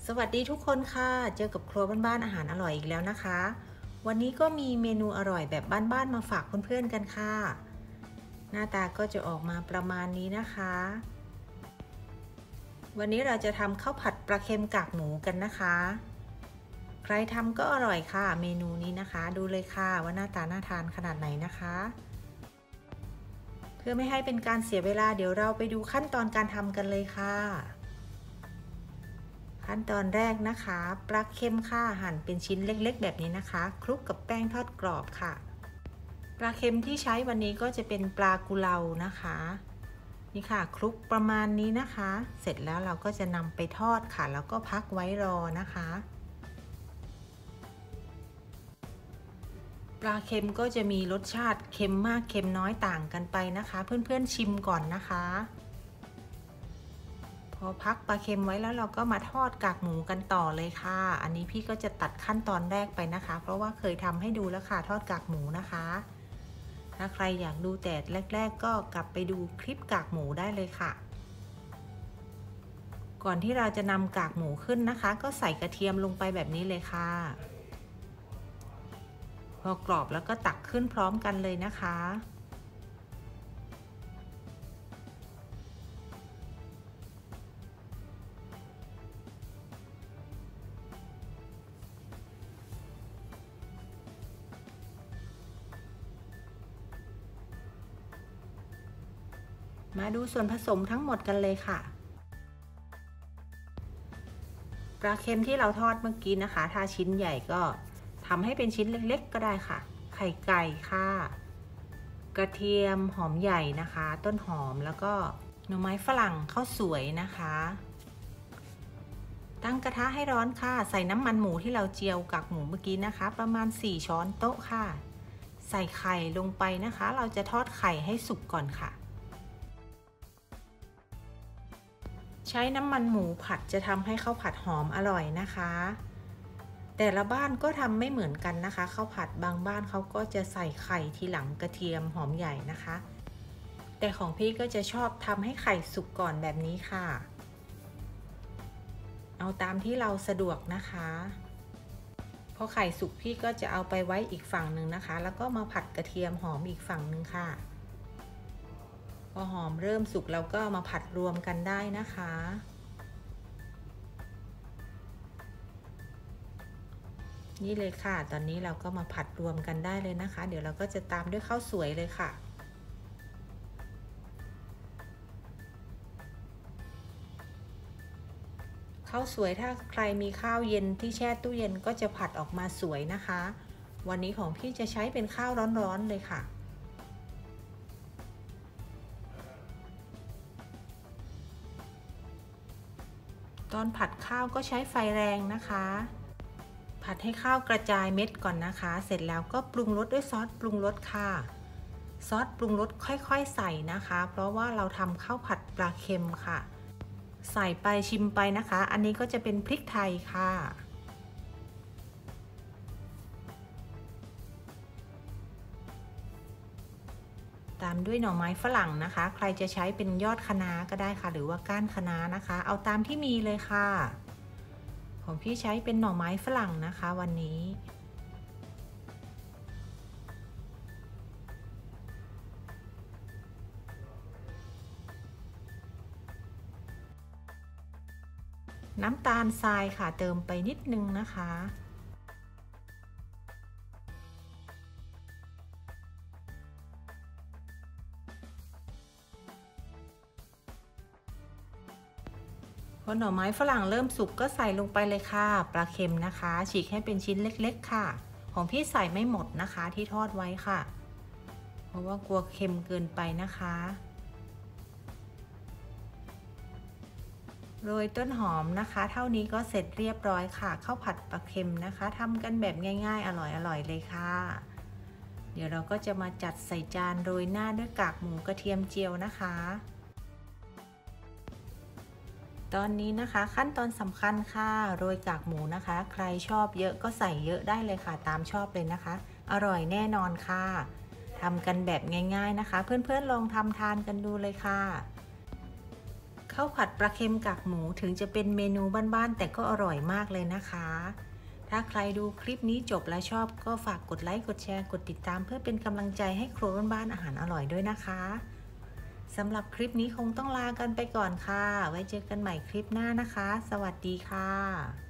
วัสดีทุกคนค่ะเจอกับครัวบ้านๆอาหารอร่อยอีกแล้วนะคะวันนี้ก็มีเมนูอร่อยแบบบ้านๆมาฝากเพื่อนๆกันค่ะหน้าตาก็จะออกมาประมาณนี้นะคะวันนี้เราจะทำข้าวผัดปลาเค็มกากหมูกันนะคะใครทำก็อร่อยค่ะเมนูนี้นะคะดูเลยค่ะว่าหน้าตาน่าทานขนาดไหนนะคะเพื่อไม่ให้เป็นการเสียเวลาเดี๋ยวเราไปดูขั้นตอนการทำกันเลยค่ะขั้นตอนแรกนะคะปลาเค็มค่ะหั่นเป็นชิ้นเล็กๆแบบนี้นะคะคลุกกับแป้งทอดกรอบค่ะปลาเค็มที่ใช้วันนี้ก็จะเป็นปลากุเลานะคะนี่ค่ะคลุกประมาณนี้นะคะเสร็จแล้วเราก็จะนำไปทอดค่ะแล้วก็พักไว้รอนะคะปลาเค็มก็จะมีรสชาติเค็มมากเค็มน้อยต่างกันไปนะคะเพื่อนๆชิมก่อนนะคะพอพักปลาเค็มไว้แล้วเราก็มาทอดกากหมูกันต่อเลยค่ะอันนี้พี่ก็จะตัดขั้นตอนแรกไปนะคะเพราะว่าเคยทำให้ดูแล้วค่ะทอดกากหมูนะคะถ้าใครอยากดูแต่แรกๆก็กลับไปดูคลิปกากหมูได้เลยค่ะก่อนที่เราจะนำกากหมูขึ้นนะคะก็ใส่กระเทียมลงไปแบบนี้เลยค่ะพอกรอบแล้วก็ตักขึ้นพร้อมกันเลยนะคะมาดูส่วนผสมทั้งหมดกันเลยค่ะปลาเค็มที่เราทอดเมื่อกี้นะคะถ้าชิ้นใหญ่ก็ทำให้เป็นชิ้นเล็กๆก็ได้ค่ะไข่ไก่ค่ะกระเทียมหอมใหญ่นะคะต้นหอมแล้วก็หน่อไม้ฝรั่งข้าวสวยนะคะตั้งกระทะให้ร้อนค่ะใส่น้ำมันหมูที่เราเจียวกากหมูเมื่อกี้นะคะประมาณ4ช้อนโต๊ะค่ะใส่ไข่ลงไปนะคะเราจะทอดไข่ให้สุกก่อนค่ะใช้น้ำมันหมูผัดจะทำให้ข้าวผัดหอมอร่อยนะคะแต่ละบ้านก็ทำไม่เหมือนกันนะคะข้าวผัดบางบ้านเขาก็จะใส่ไข่ทีหลังกระเทียมหอมใหญ่นะคะแต่ของพี่ก็จะชอบทำให้ไข่สุกก่อนแบบนี้ค่ะเอาตามที่เราสะดวกนะคะพอไข่สุกพี่ก็จะเอาไปไว้อีกฝั่งหนึ่งนะคะแล้วก็มาผัดกระเทียมหอมอีกฝั่งหนึ่งค่ะพอหอมเริ่มสุกเราก็มาผัดรวมกันได้นะคะนี่เลยค่ะตอนนี้เราก็มาผัดรวมกันได้เลยนะคะเดี๋ยวเราก็จะตามด้วยข้าวสวยเลยค่ะข้าวสวยถ้าใครมีข้าวเย็นที่แช่ตู้เย็นก็จะผัดออกมาสวยนะคะวันนี้ของพี่จะใช้เป็นข้าวร้อนๆเลยค่ะตอนผัดข้าวก็ใช้ไฟแรงนะคะผัดให้ข้าวกระจายเม็ดก่อนนะคะเสร็จแล้วก็ปรุงรสด้วยซอสปรุงรสค่ะซอสปรุงรสค่อยๆใส่นะคะเพราะว่าเราทำข้าวผัดปลาเค็มค่ะใส่ไปชิมไปนะคะอันนี้ก็จะเป็นพริกไทยค่ะตามด้วยหน่อไม้ฝรั่งนะคะใครจะใช้เป็นยอดคะน้าก็ได้ค่ะหรือว่าก้านคะน้านะคะเอาตามที่มีเลยค่ะของพี่ใช้เป็นหน่อไม้ฝรั่งนะคะวันนี้น้ำตาลทรายค่ะเติมไปนิดนึงนะคะพอหน่อไม้ฝรั่งเริ่มสุกก็ใส่ลงไปเลยค่ะปลาเค็มนะคะฉีกให้เป็นชิ้นเล็กๆค่ะของพี่ใส่ไม่หมดนะคะที่ทอดไว้ค่ะเพราะว่ากลัวเค็มเกินไปนะคะโรยต้นหอมนะคะเท่านี้ก็เสร็จเรียบร้อยค่ะข้าวผัดปลาเค็มนะคะทำกันแบบง่ายๆอร่อยๆเลยค่ะเดี๋ยวเราก็จะมาจัดใส่จานโรยหน้าด้วยกากหมูกระเทียมเจียวนะคะตอนนี้นะคะขั้นตอนสำคัญค่ะโรยกากหมูนะคะใครชอบเยอะก็ใส่เยอะได้เลยค่ะตามชอบเลยนะคะอร่อยแน่นอนค่ะทำกันแบบง่ายๆนะคะเพื่อนๆลองทำทานกันดูเลยค่ะข้าวผัดปลาเค็มกากหมูถึงจะเป็นเมนูบ้านๆแต่ก็อร่อยมากเลยนะคะ ถ้าใครดูคลิปนี้จบแล้วชอบก็ฝากกดไลค์กดแชร์กดติดตามเพื่อเป็นกำลังใจให้ครัวบ้านๆอาหารอร่อยด้วยนะคะสำหรับคลิปนี้คงต้องลากันไปก่อนค่ะไว้เจอกันใหม่คลิปหน้านะคะสวัสดีค่ะ